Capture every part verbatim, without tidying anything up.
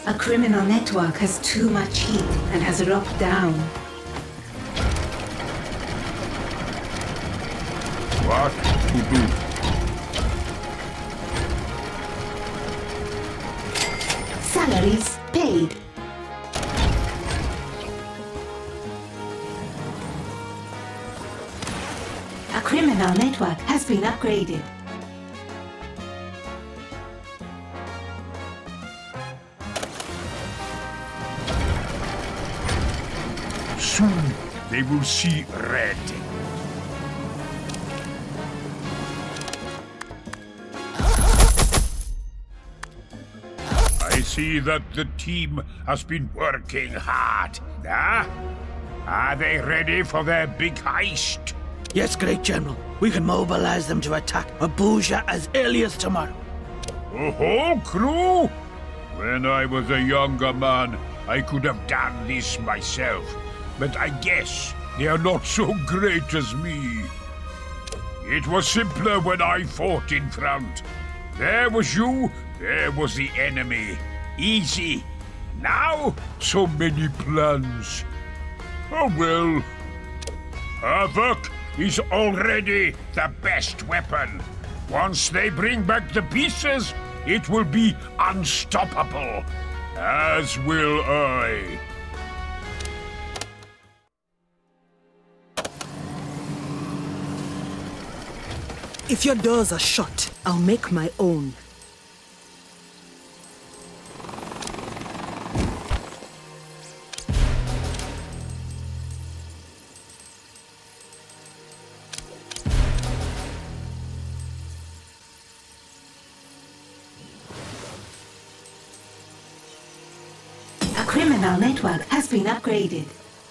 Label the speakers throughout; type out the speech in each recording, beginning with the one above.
Speaker 1: A criminal network has too much heat and has erupted down.
Speaker 2: What to do?
Speaker 1: Salaries paid. A criminal network has been upgraded.
Speaker 2: Soon they will see red. I see that the team has been working hard. Ah? Are they ready for their big heist?
Speaker 3: Yes, Great General. We can mobilize them to attack Abuja as early as tomorrow.
Speaker 2: A whole crew? When I was a younger man, I could have done this myself. But I guess they are not so great as me. It was simpler when I fought in front. There was you, there was the enemy. Easy. Now, so many plans. Oh well. Havoc is already the best weapon. Once they bring back the pieces, it will be unstoppable. As will I.
Speaker 4: If your doors are shut, I'll make my own.
Speaker 1: A criminal network has been upgraded.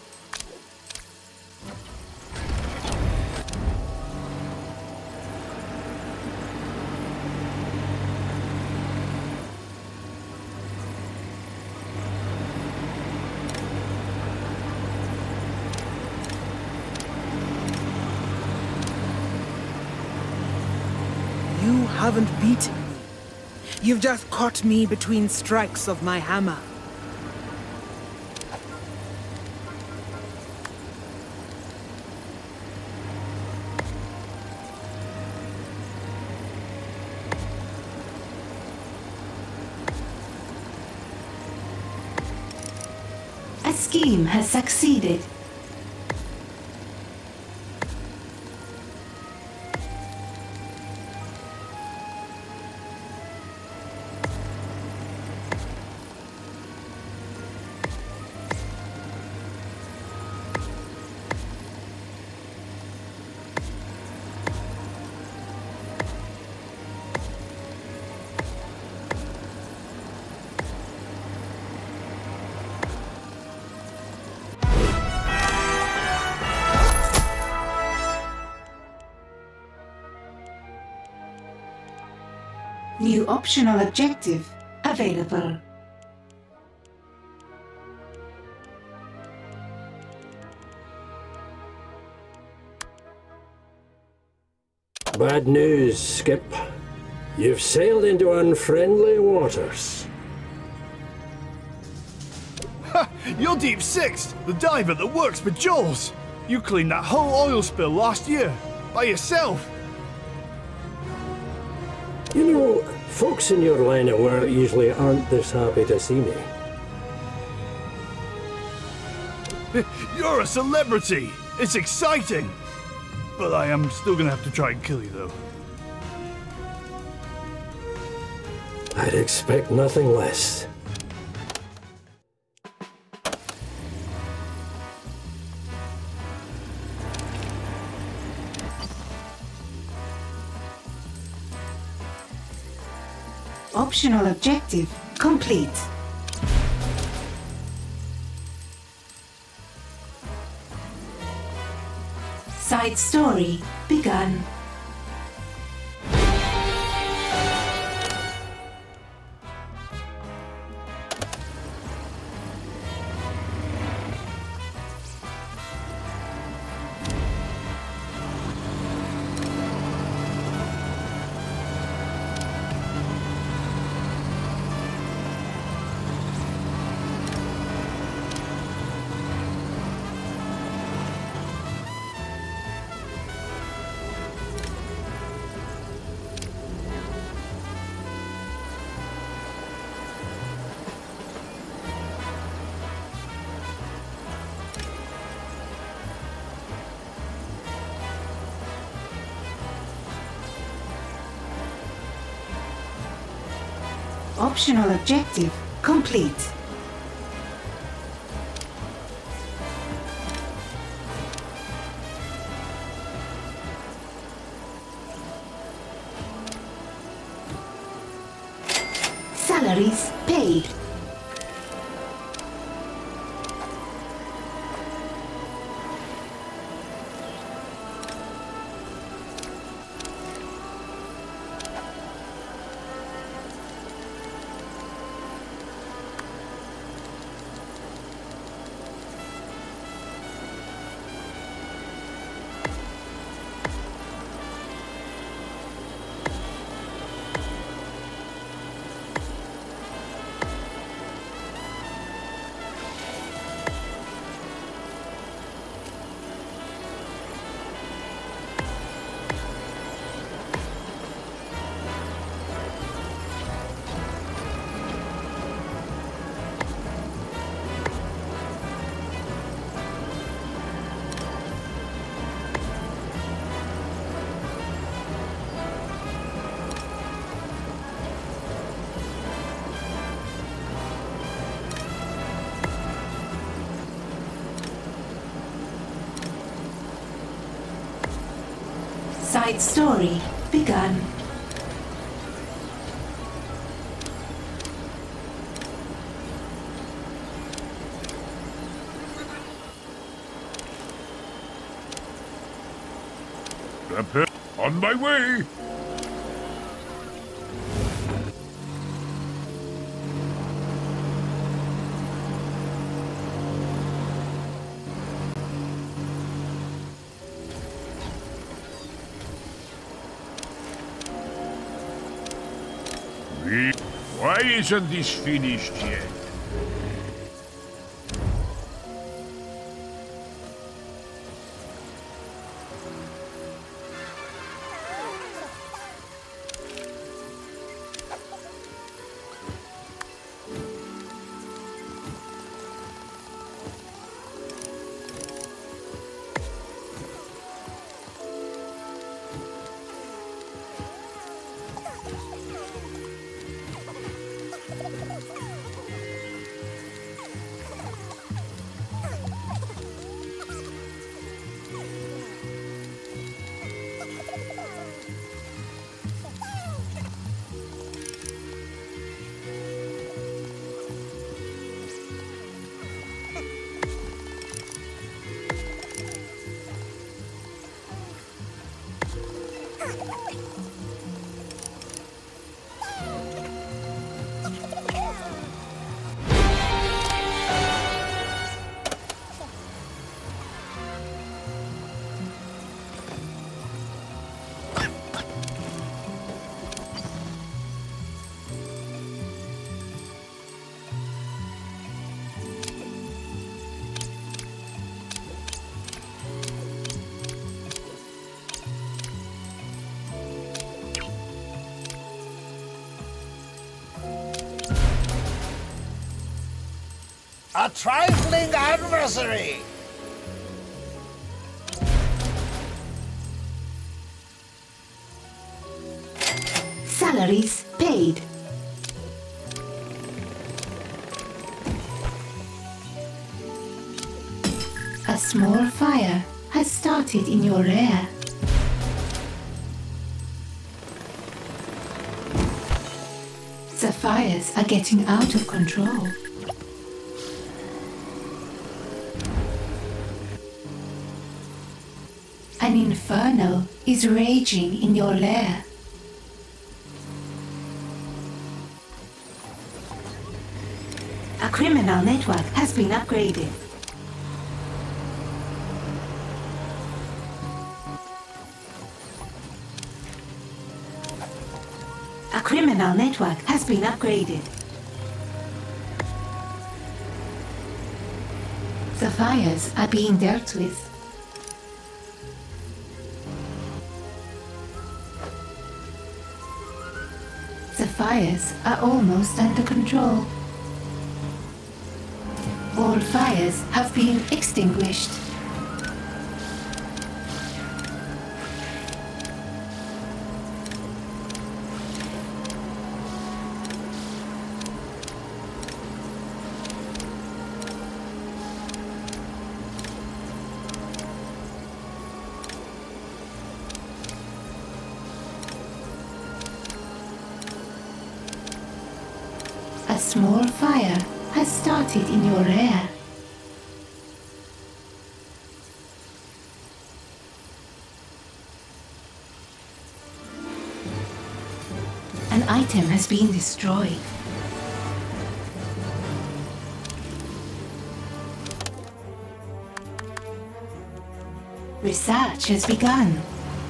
Speaker 4: You haven't beaten me. You've just caught me between strikes of my hammer.
Speaker 1: A scheme has succeeded. New optional objective available.
Speaker 5: Bad news, Skip. You've sailed into unfriendly waters.
Speaker 6: Ha! You're Deep Sixth, the diver that works for Jaws. You cleaned that whole oil spill last year, by yourself.
Speaker 5: You know, folks in your line of work usually aren't this happy to see me.
Speaker 6: You're a celebrity! It's exciting! But I am still gonna have to try and kill you, though.
Speaker 5: I'd expect nothing less.
Speaker 1: Optional objective complete. Side story begun. Optional objective complete. Salaries paid. Side story begun.
Speaker 2: Prepare. On my way. Why isn't this finished yet?
Speaker 7: A trifling adversary!
Speaker 1: Salaries paid. A small fire has started in your lair. The fires are getting out of control. An inferno is raging in your lair. A criminal network has been upgraded. A criminal network has been upgraded. The fires are being dealt with. The fires are almost under control. All fires have been extinguished. A small fire has started in your rear. An item has been destroyed. Research has begun.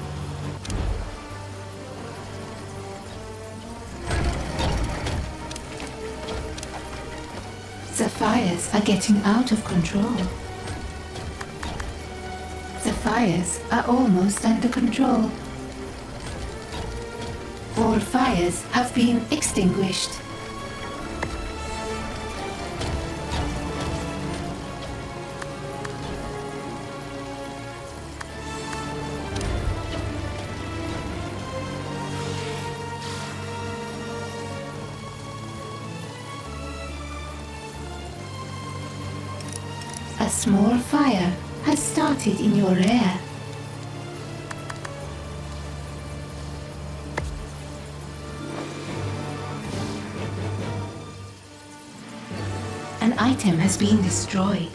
Speaker 1: The fires are getting out of control. The fires are almost under control. All fires have been extinguished. A small fire has started in your rear. An item has been destroyed.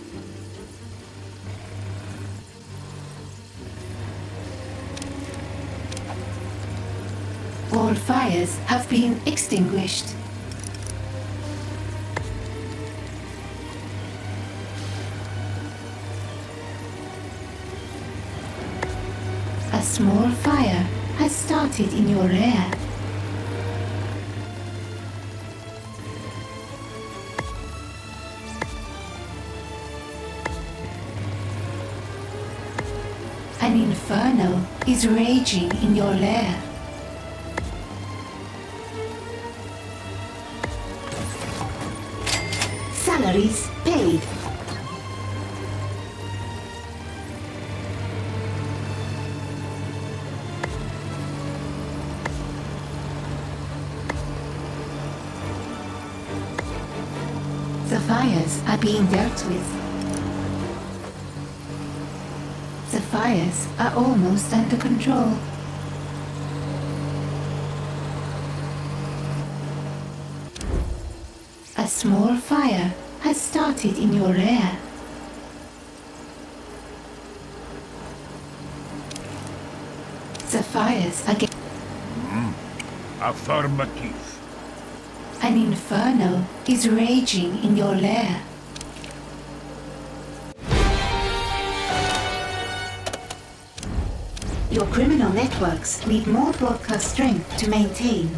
Speaker 1: All fires have been extinguished. A small fire has started in your rear. An inferno is raging in your lair. Salaries paid. The fires are being dealt with. The fires are almost under control. A small fire has started in your rear. The fires are getting...
Speaker 2: Affirmative.
Speaker 1: An inferno is raging in your lair. Your criminal networks need more broadcast strength to maintain.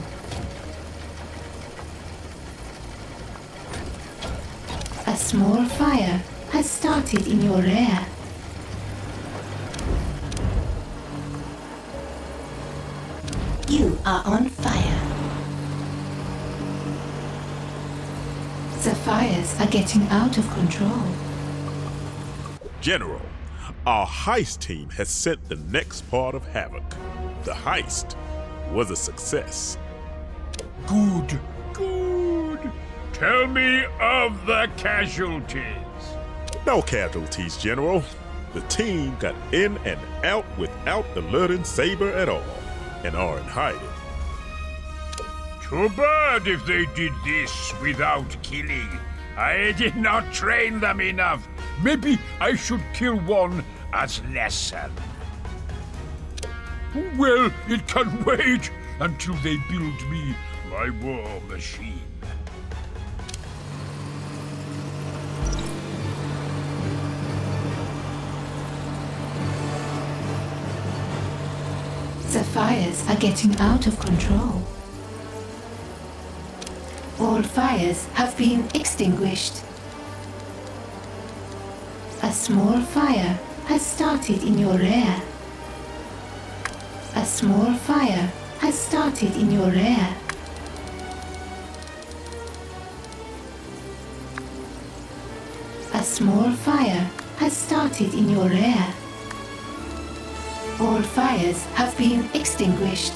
Speaker 1: A small fire has started in your rear. You are on fire. The fires are getting out of control.
Speaker 8: General, our heist team has sent the next part of Havoc. The heist was a success.
Speaker 2: Good, good. Tell me of the casualties.
Speaker 8: No casualties, General. The team got in and out without alerting Saber at all, and are in hiding.
Speaker 2: Too bad if they did this without killing. I did not train them enough. Maybe I should kill one as lesson. Well, it can wait until they build me my war machine.
Speaker 1: The fires are getting out of control. All fires have been extinguished. A small fire has started in your rear. A small fire has started in your rear. A small fire has started in your rear. All fires have been extinguished.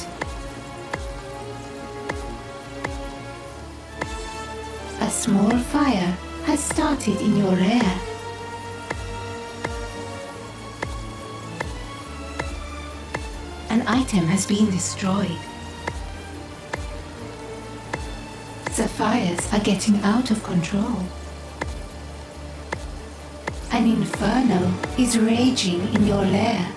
Speaker 1: A small fire has started in your rear. An item has been destroyed. The fires are getting out of control. An inferno is raging in your lair.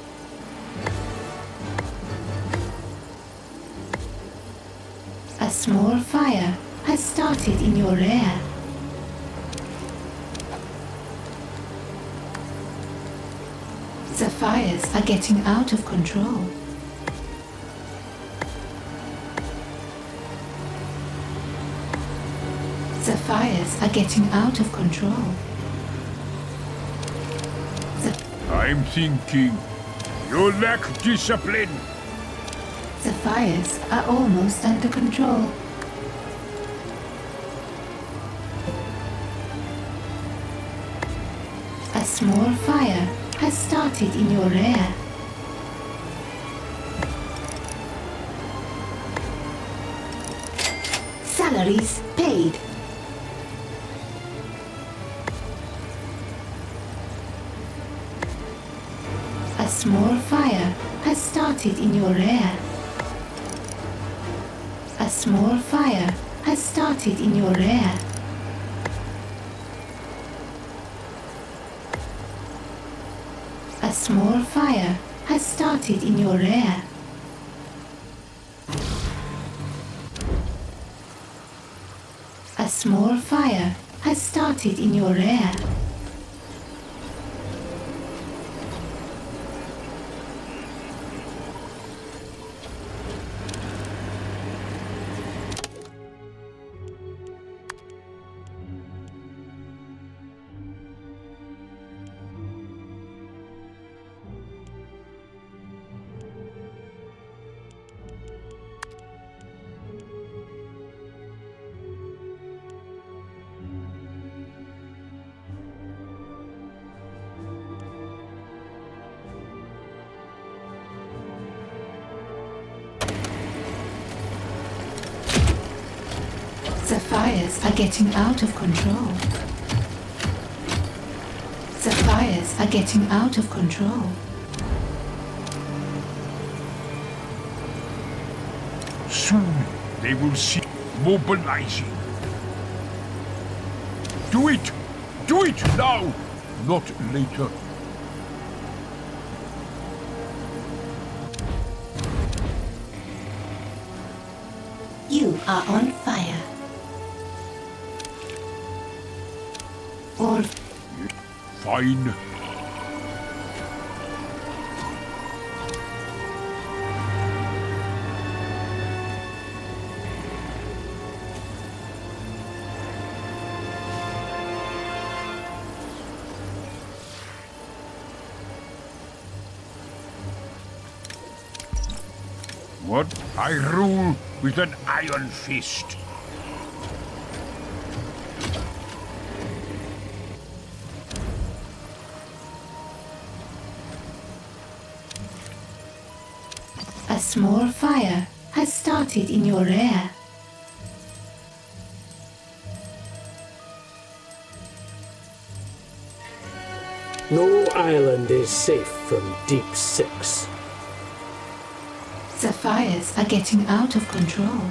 Speaker 1: A small fire has started in your lair. The fires are getting out of control. The fires are getting out of control. The,
Speaker 2: I'm thinking. You lack discipline.
Speaker 1: the fires are almost under control. A small fire has started in your lair. Salaries paid. A small fire has started in your lair. A small fire has started in your lair. A small fire has started in your lair. A small fire has started in your lair. The fires are getting out of control. The fires are getting out of control.
Speaker 2: Soon they will see mobilizing. Do it! Do it now! Not later.
Speaker 1: You are on fire. Or
Speaker 2: Fine. What? I rule with an iron fist.
Speaker 1: a small fire has started in your lair.
Speaker 5: No island is safe from Deep Six.
Speaker 1: The fires are getting out of control.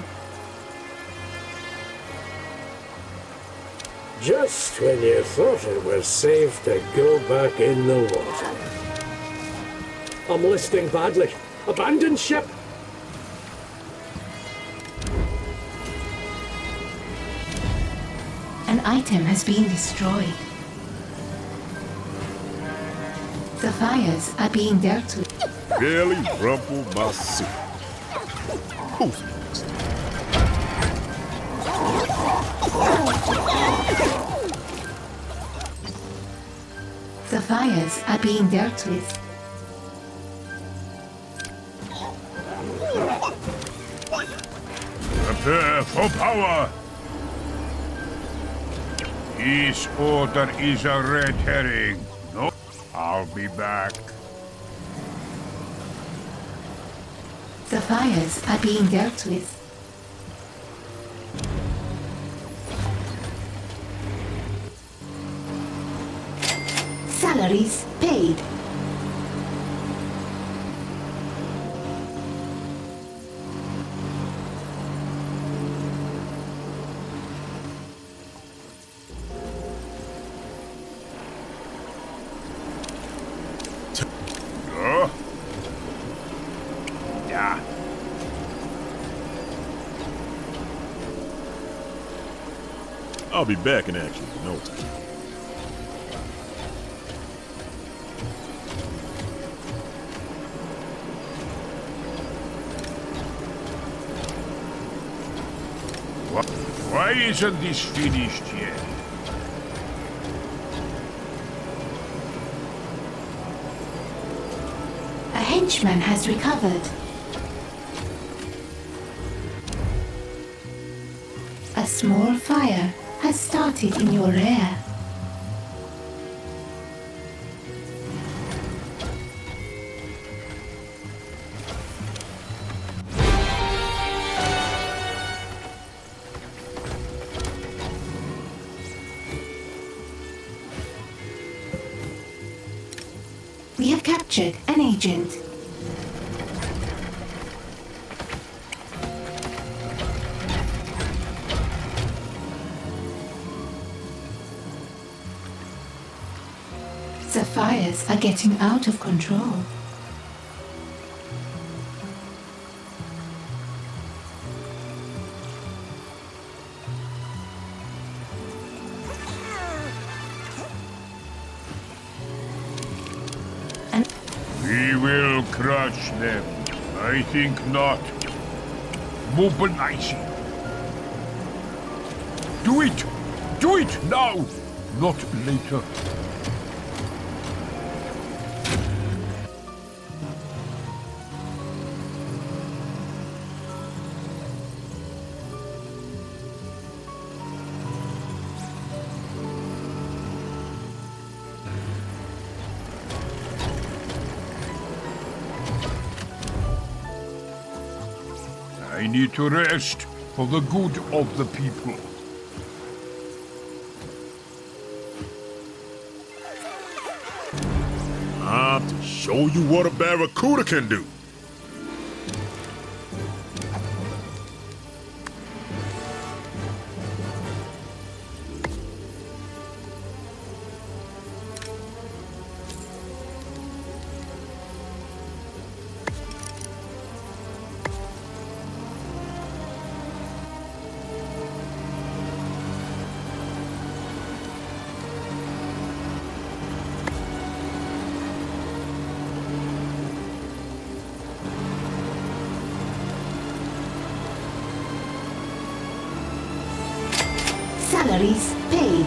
Speaker 5: Just when you thought it was safe to go back in the water. I'm listing badly. Abandon ship!
Speaker 1: An item has been destroyed. The fires are being dealt with.
Speaker 8: Barely rumpled my suit. Who's next?
Speaker 1: The fires are being dealt with.
Speaker 2: Prepare for power! This order is a red herring. No, I'll be back.
Speaker 1: The fires are being dealt with. Salaries paid.
Speaker 8: I'll be back in action in no time.
Speaker 2: Why isn't this finished yet?
Speaker 1: A henchman has recovered. A small fire has started in your rear. We have captured an agent. The fires are getting out of control.
Speaker 2: We will crush them. I think not. Mobilizing. Do it! Do it now! Not later. I need to rest for the good of the people.
Speaker 8: Time to show you what a barracuda can do.
Speaker 1: Salaries paid.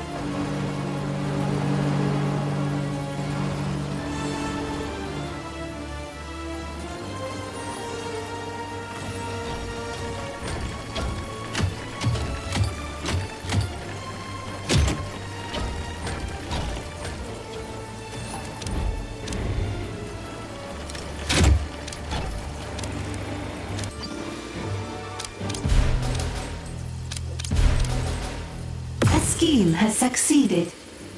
Speaker 1: Scheme has succeeded.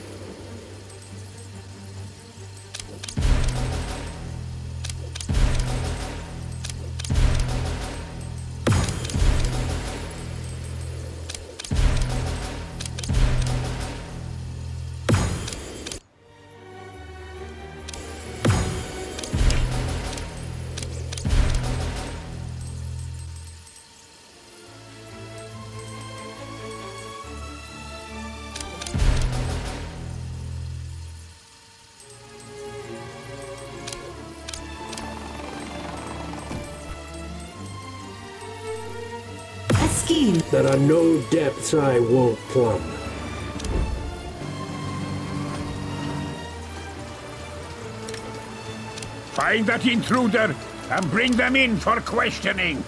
Speaker 1: Scheme.
Speaker 5: There are no depths I won't plumb.
Speaker 2: Find that intruder and bring them in for questioning.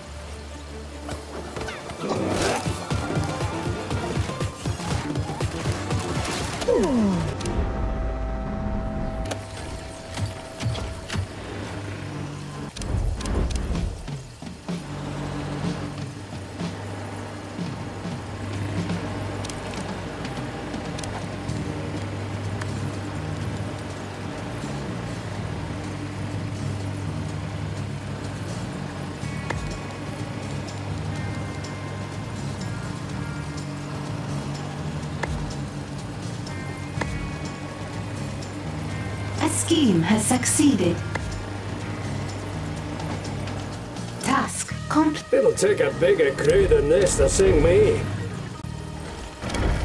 Speaker 1: Scheme has succeeded. Task complete.
Speaker 5: It'll take a bigger crew than this to sing me.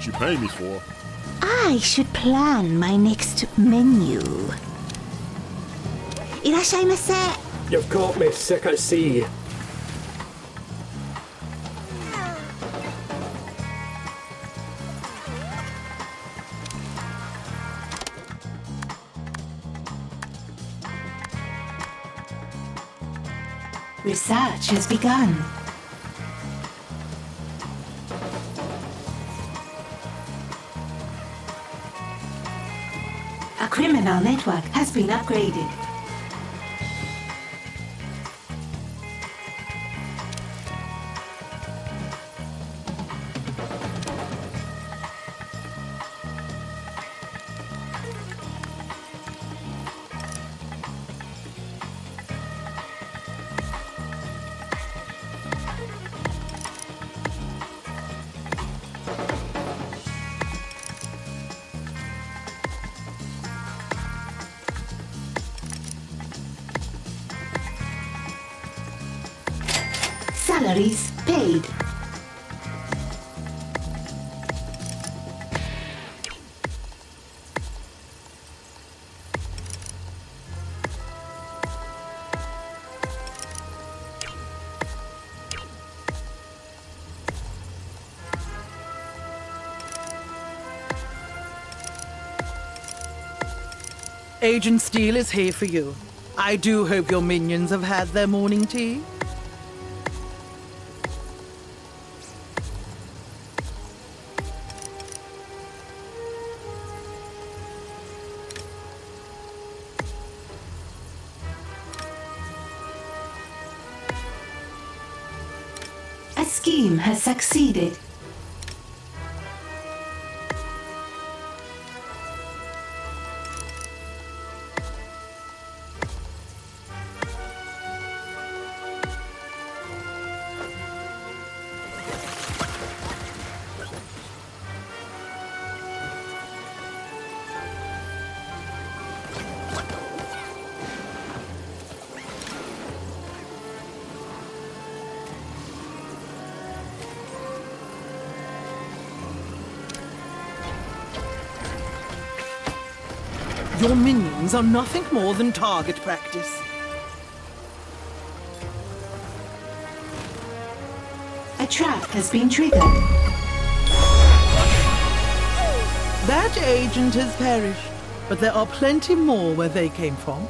Speaker 8: what you pay me for.
Speaker 9: I should plan my next menu. Irashaimase.
Speaker 5: You've caught me sick at sea.
Speaker 1: Research has begun. A criminal network has been upgraded. Salaries paid.
Speaker 4: Agent Steele is here for you. I do hope your minions have had their morning tea.
Speaker 1: A scheme has succeeded.
Speaker 4: Your minions are nothing more than target practice.
Speaker 1: A trap has been triggered.
Speaker 4: That agent has perished, but there are plenty more where they came from.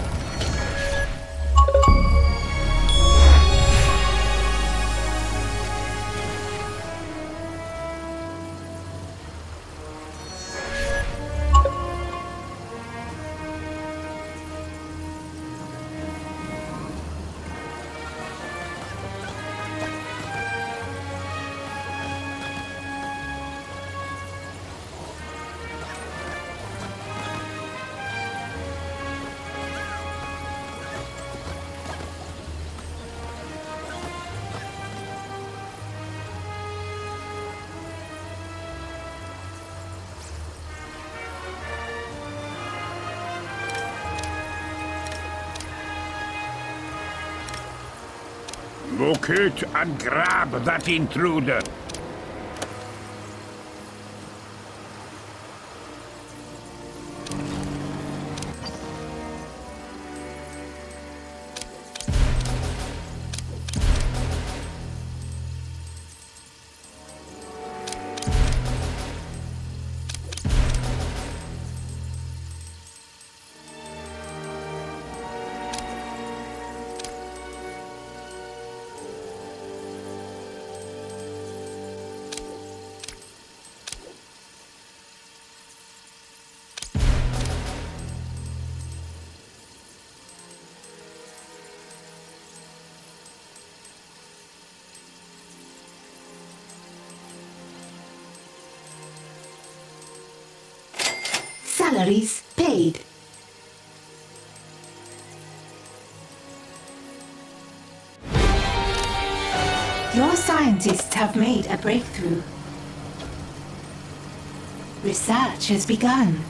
Speaker 2: Locate and grab that intruder.
Speaker 1: Salaries paid. Your scientists have made a breakthrough. Research has begun.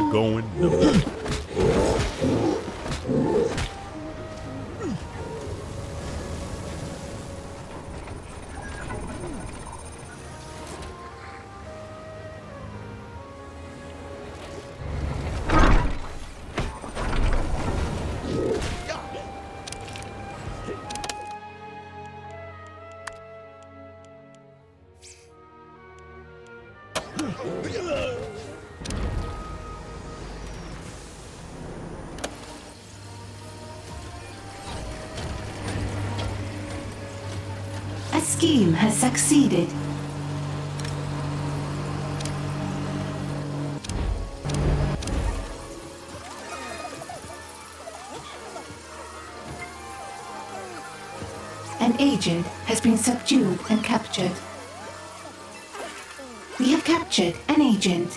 Speaker 8: going nowhere.
Speaker 1: A scheme has succeeded. An agent has been subdued and captured. We have captured an agent.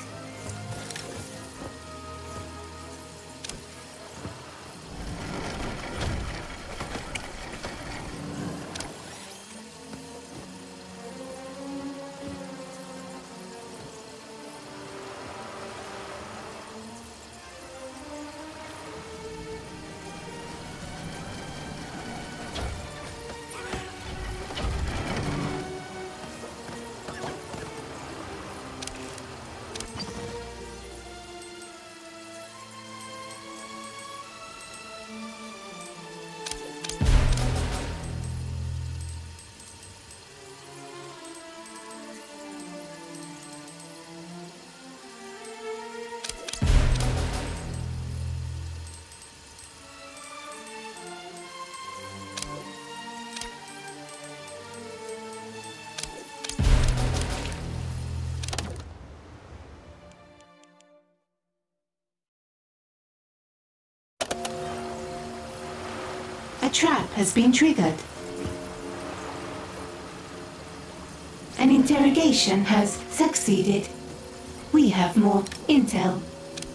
Speaker 1: A trap has been triggered. An interrogation has succeeded. We have more intel.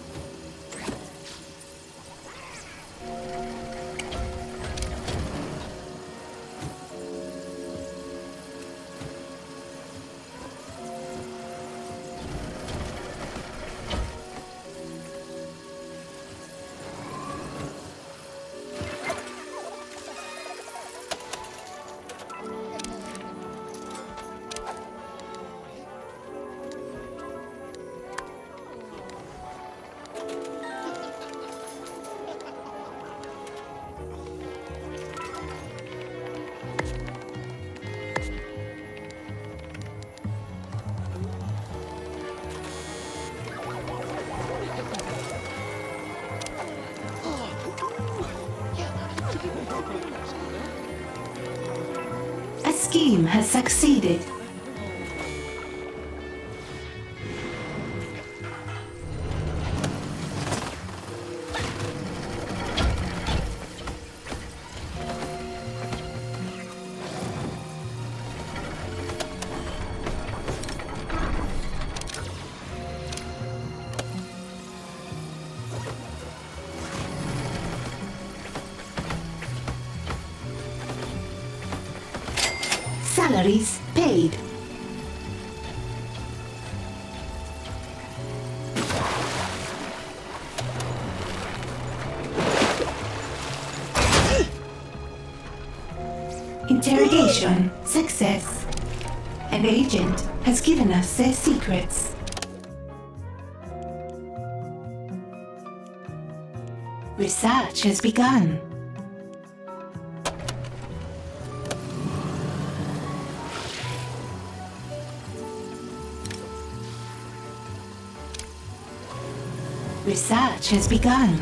Speaker 1: A scheme has succeeded. Salaries paid. Interrogation success. An agent has given us their secrets. Research has begun. Research has begun.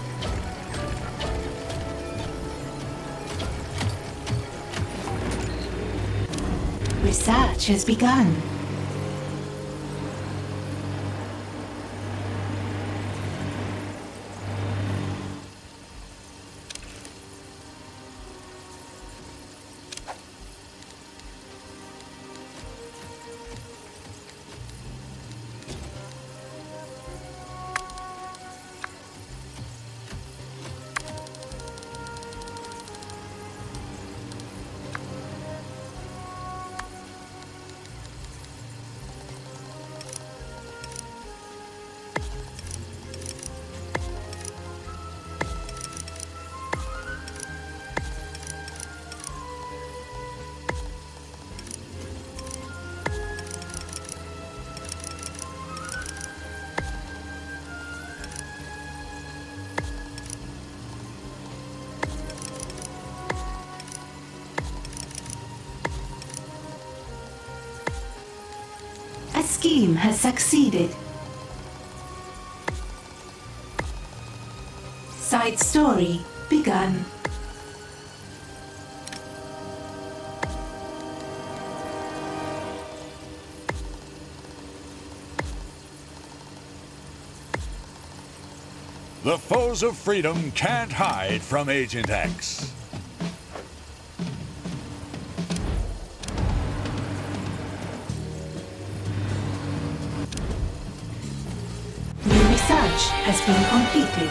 Speaker 1: Research has begun. scheme has succeeded. Side story begun.
Speaker 10: The foes of freedom can't hide from Agent X.
Speaker 1: New research has been completed.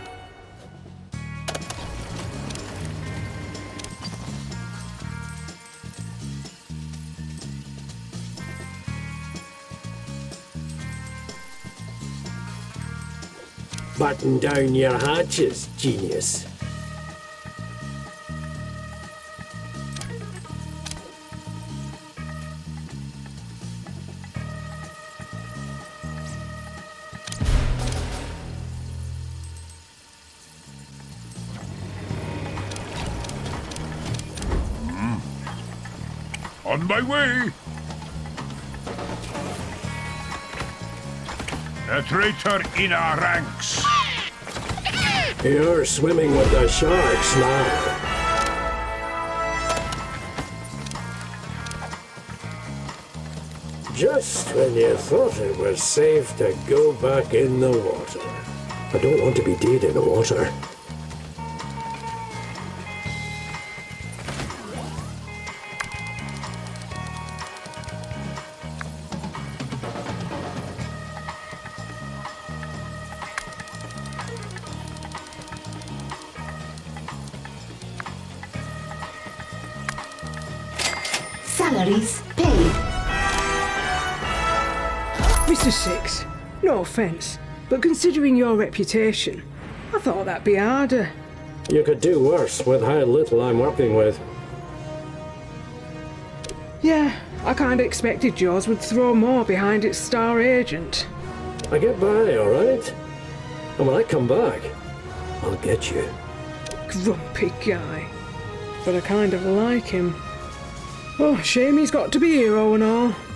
Speaker 5: Batten down your hatches, genius.
Speaker 2: Mm. On my way! A traitor in our ranks.
Speaker 5: You're swimming with the sharks now. Just when you thought it was safe to go back in the water. I don't want to be dead in the water.
Speaker 1: Salaries paid.
Speaker 4: Mister Six, no offence, but considering your reputation, I thought that'd be harder.
Speaker 5: You could do worse with how little I'm working with.
Speaker 4: Yeah, I kinda expected yours would throw more behind its star agent.
Speaker 5: I get by, alright? And when I come back, I'll get you.
Speaker 4: Grumpy guy. But I kind of like him. Oh, shame he's got to be hero and all.